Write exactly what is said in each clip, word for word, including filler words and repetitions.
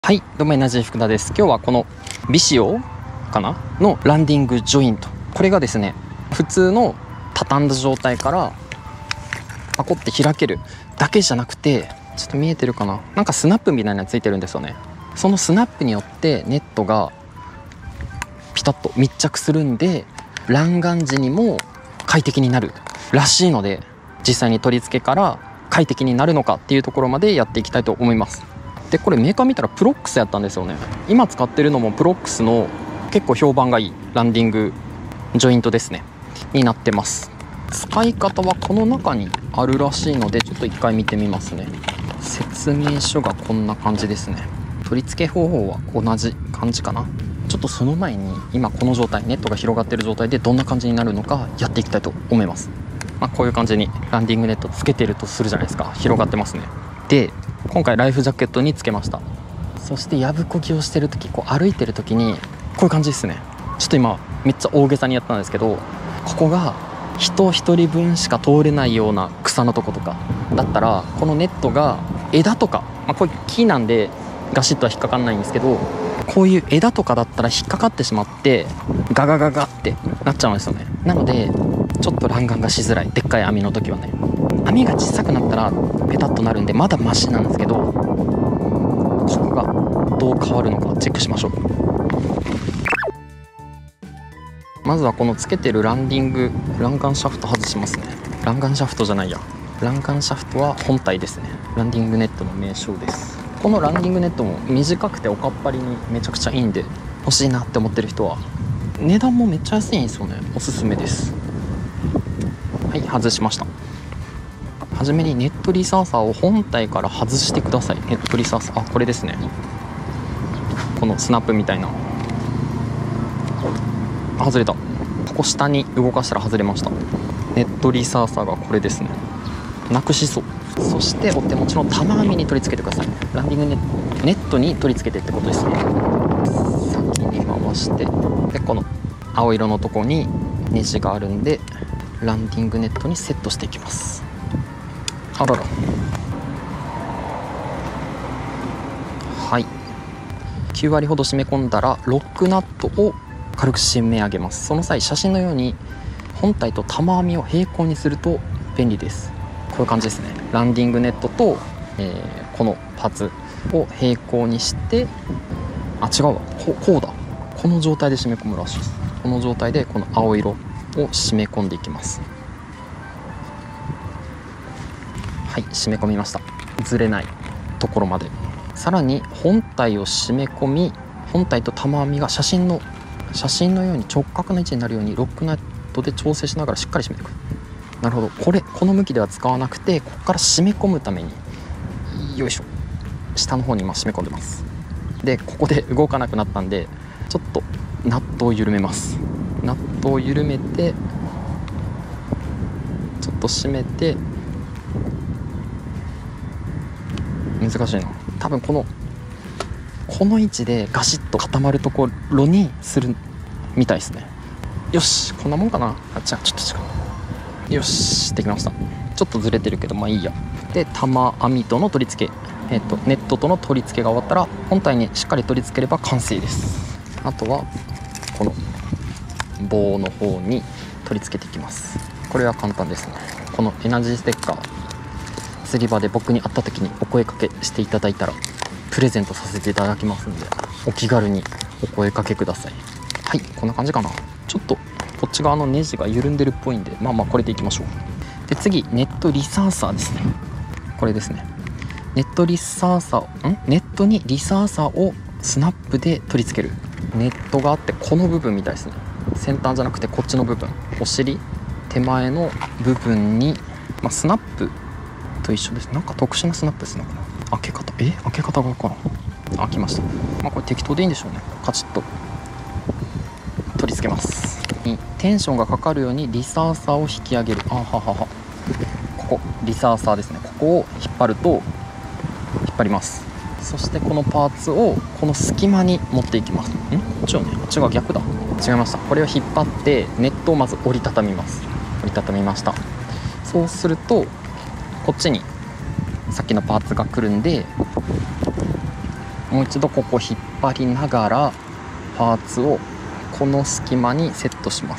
はい、どうもエナジー福田です。今日はこのビシオかなのランディングジョイント、これがですね、普通の畳んだ状態からパコって開けるだけじゃなくて、ちょっと見えてるかな、なんかスナップみたいなのついてるんですよね。そのスナップによってネットがピタッと密着するんで、欄干時にも快適になるらしいので、実際に取り付けから快適になるのかっていうところまでやっていきたいと思います。でこれメーカー見たらプロックスやったんですよね。今使ってるのもプロックスの結構評判がいいランディングジョイントですねになってます。使い方はこの中にあるらしいので、ちょっと一回見てみますね。説明書がこんな感じですね。取り付け方法は同じ感じかな。ちょっとその前に今この状態、ネットが広がってる状態でどんな感じになるのかやっていきたいと思います。まあ、こういう感じにランディングネットつけてるとするじゃないですか。広がってますね。で今回ライフジャケットにつけました。そしてやぶこぎをしてる時、こう歩いてる時にこういう感じですね。ちょっと今めっちゃ大げさにやったんですけど、ここが人一人分しか通れないような草のとことかだったら、このネットが枝とか、まあ、これ木なんでガシッとは引っかかんないんですけど、こういう枝とかだったら引っかかってしまってガガガガってなっちゃうんですよね。なのでちょっと欄干がしづらい、でっかい網の時はね。網が小さくなったらペタッとなるんでまだマシなんですけど、ここがどう変わるのかチェックしましょう。まずはこのつけてるランディング欄干シャフト外しますね。欄干シャフトじゃないや欄干シャフトは本体ですね。ランディングネットの名称です。このランディングネットも短くておかっぱりにめちゃくちゃいいんで、欲しいなって思ってる人は、値段もめっちゃ安いんですよね。おすすめです。はい、外しました。はじめにネットリサーサーを本体から外してください。ネットリサーサー、あ、これですね。このスナップみたいな、あ、外れた。ここ下に動かしたら外れました。ネットリサーサーがこれですね。なくしそう。そしてお手持ちの玉網に取り付けてください。ランディングネット、ネットに取り付けてってことですね。先に回して、でこの青色のとこにネジがあるんで、ランディングネットにセットしていきます。あらら、はい、きゅうわりほど締め込んだらロックナットを軽く締め上げます。その際写真のように本体と玉網を平行にすると便利です。こういう感じですね。ランディングネットと、えー、このパーツを平行にして、あ、違うわ、こ, こうだこの状態で締め込むらしいです。この状態でこの青色を締め込んでいきます。はい、締め込みました。ずれないところまで。さらに本体を締め込み、本体と玉網が写真の写真のように直角の位置になるようにロックナットで調整しながらしっかり締めていく。なるほど、これこの向きでは使わなくて、ここから締め込むために、よいしょ、下の方に今締め込んでます。でここで動かなくなったんで、ちょっとナットを緩めます。ナットを緩めて、ちょっと締めて、難しいな。多分このこの位置でガシッと固まるところにするみたいですね。よし、こんなもんかな。あ、じゃあちょっと違う。よし、できました。ちょっとずれてるけどまあいいや。で玉網との取り付け、えっとネットとの取り付けが終わったら本体にしっかり取り付ければ完成です。あとはこの棒の方に取り付けていきます。これは簡単ですね。このエナジーステッカー、釣り場で僕に会った時にお声かけしていただいたらプレゼントさせていただきますので、お気軽にお声かけください。はい、こんな感じかな。ちょっとこっち側のネジが緩んでるっぽいんで、まあまあこれでいきましょう。で次、ネットリサーサーですね。これですね。ネットリサーサーんネットにリサーサーをスナップで取り付ける。ネットがあって、この部分みたいですね。先端じゃなくてこっちの部分、お尻手前の部分に、まあ、スナップと一緒です。なんか特殊なスナップですね。開け方、え開け方が分からん。開きました。まあこれ適当でいいんでしょうね。カチッと取り付けます。テンションがかかるようにリサーサーを引き上げる。あははは、ここリサーサーですね。ここを引っ張ると、引っ張ります。そしてこのパーツをこの隙間に持っていきます。んこっちはね、こっちが逆だ。違いました。これを引っ張ってネットをまず折りたたみます。折りたたみました。そうするとこっちにさっきのパーツが来るんで、 もう一度ここ引っ張りながらパーツをこの隙間にセットします。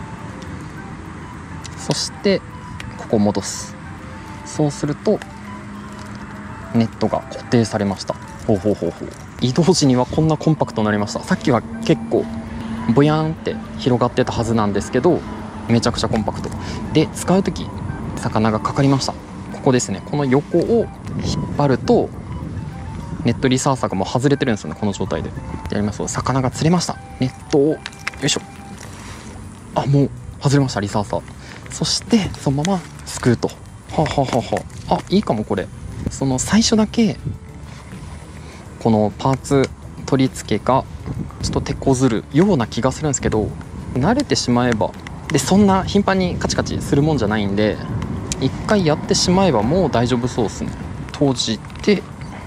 そしてここ戻す。そうするとネットが固定されました。ほうほうほうほう。移動時にはこんなコンパクトになりました。さっきは結構ボヤンって広がってたはずなんですけど、めちゃくちゃコンパクトで、使う時魚がかかりました。ここですね。この横を引っ張るとネットリサーサーがもう外れてるんですよね。この状態でやりますと魚が釣れました。ネットをよいしょ、あ、もう外れました、リサーサー。そしてそのまますくうと、はあ、はあはあはあ、あ、いいかも。これその最初だけこのパーツ取り付けがちょっと手こずるような気がするんですけど、慣れてしまえば、でそんな頻繁にカチカチするもんじゃないんで、一回やってしまえばもう大丈夫そうですね。閉じて、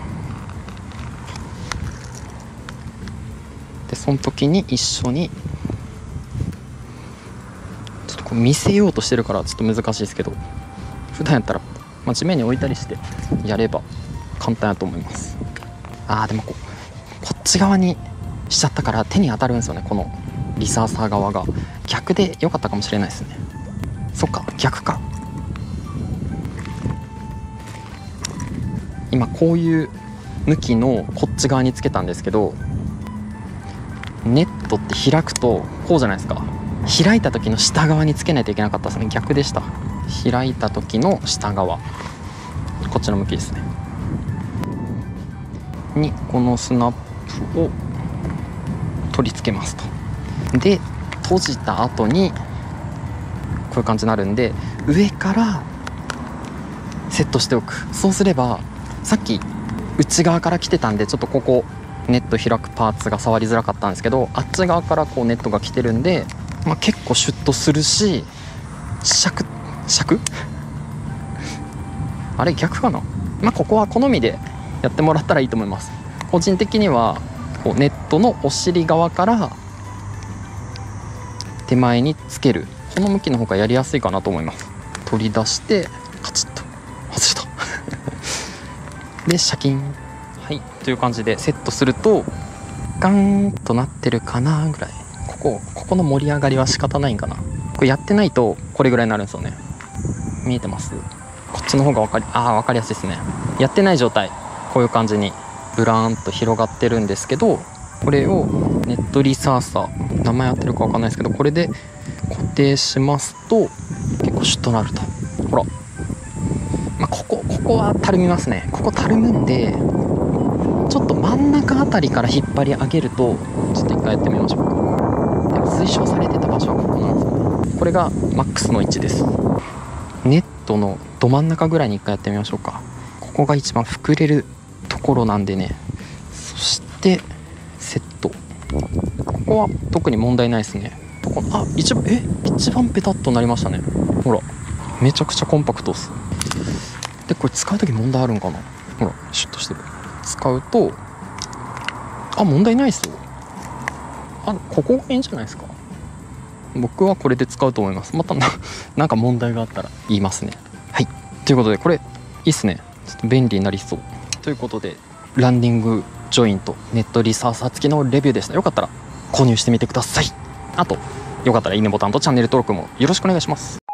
でその時に一緒にちょっとこう見せようとしてるからちょっと難しいですけど、普段やったら、まあ、地面に置いたりしてやれば簡単だと思います。あーでもここっち側にしちゃったから手に当たるんですよね、このリサーサー側が。逆で良かったかもしれないですね。そっか、逆か。今こういう向きのこっち側につけたんですけど、ネットって開くとこうじゃないですか。開いた時の下側につけないといけなかったですね。逆でした。開いた時の下側、こっちの向きですねにこのスナップを取り付けますと。で閉じた後にこういう感じになるんで、上からセットしておく。そうすればさっき内側から来てたんで、ちょっとここネット開くパーツが触りづらかったんですけど、あっち側からこうネットが来てるんで、まあ、結構シュッとするし、尺尺あれ逆かな。まあここは好みでやってもらったらいいと思います。個人的にはこうネットのお尻側から手前につける、この向きの方がやりやすいかなと思います。取り出してカチッと外したでシャキン、はいという感じでセットするとガーンとなってるかなぐらい。ここここの盛り上がりは仕方ないんかな。これやってないとこれぐらいになるんですよね。見えてます？こっちの方が分かりあー分かりやすいですね。やってない状態こういう感じにブラーンと広がってるんですけど、これをネットリサーサー、名前合ってるか分かんないですけど、これで固定しますと結構シュッとなると。ほら、まあ、ここここはたるみますね。ここたるむんで、ちょっと真ん中あたりから引っ張り上げると、ちょっと一回やってみましょうか。でも推奨されてた場所はここなんですよね。これがマックスの位置です。ネットのど真ん中ぐらいに一回やってみましょうか。ここが一番膨れるところなんでね。そしてセット、ここは特に問題ないですね。ここあ一番え一番ペタッとなりましたね。ほらめちゃくちゃコンパクトです。でこれ使う時問題あるんかな。ほらシュッとしてる。使うとあ問題ないっすよ。あここがいいんじゃないですか。僕はこれで使うと思います。またななんか問題があったら言いますね。はいということでこれいいっすね。ちょっと便利になりそうということで、ランディングジョイントネットリサーサー付きのレビューでした。よかったら購入してみてください。あとよかったらいいねボタンとチャンネル登録もよろしくお願いします。